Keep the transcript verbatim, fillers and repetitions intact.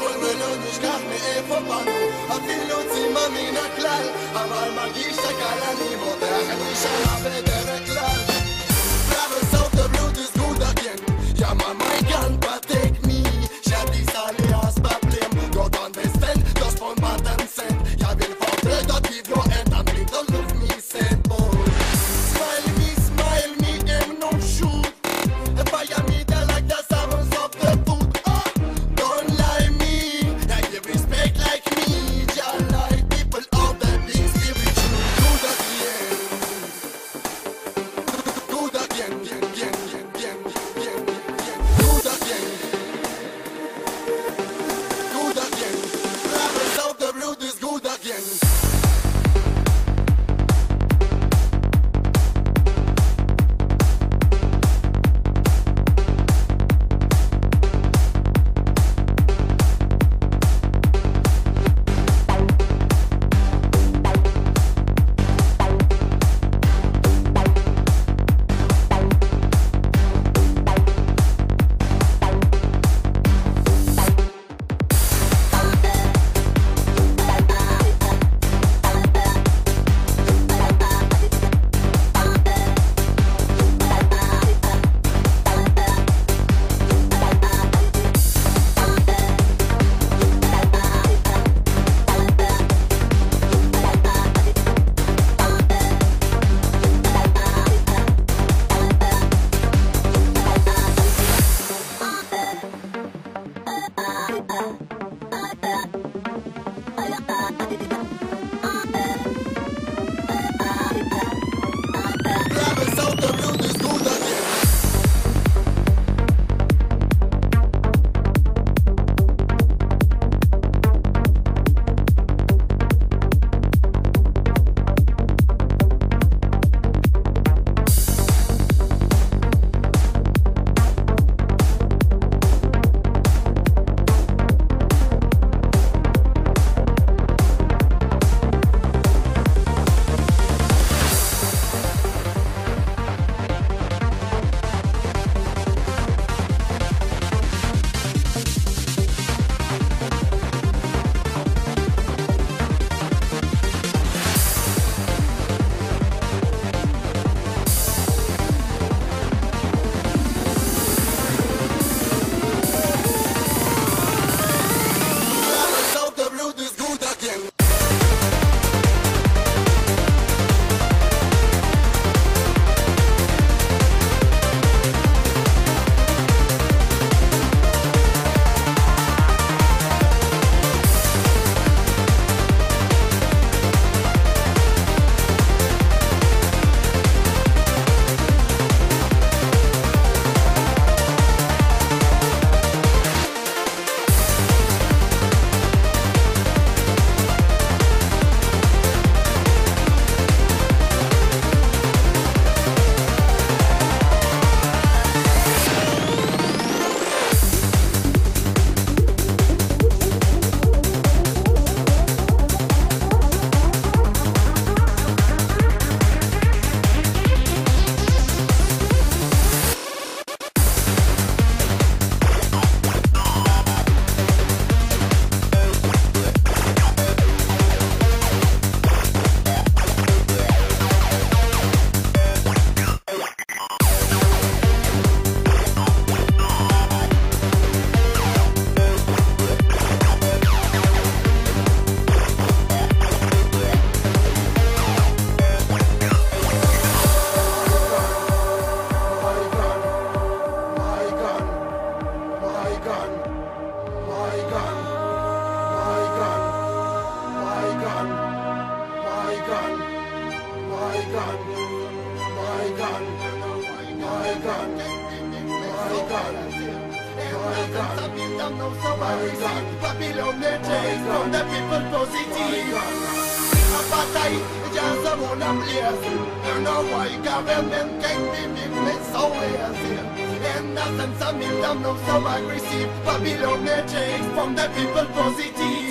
נשכח מאיפה באנו, אפילו צימא מן הכלל, אבל מרגיש שקל אני מותח את משנה בדרך כלל. Travel south, the road is good again. Yeah, man, I can't protect me. Shadi alias problem, don't understand, just one button send. Jag vill få döda till jag ända blir då luft me said boy. Smile me, smile me, aim no shoot. Fire me there like the sounds of the food. Don't lie me, I give respect like me. Just like people of the big spiritual. Good again, good again, again, again, again, again, again. Good again, good again. Travel south, the road is good again. Travel south, the road is good again. Travel south, the road is good again. Babylon takes from the people positive. Apartheid, just a one of years. You know why government can't be made so easy. And nothing some of them not so aggressive. Babylon takes from the people positive.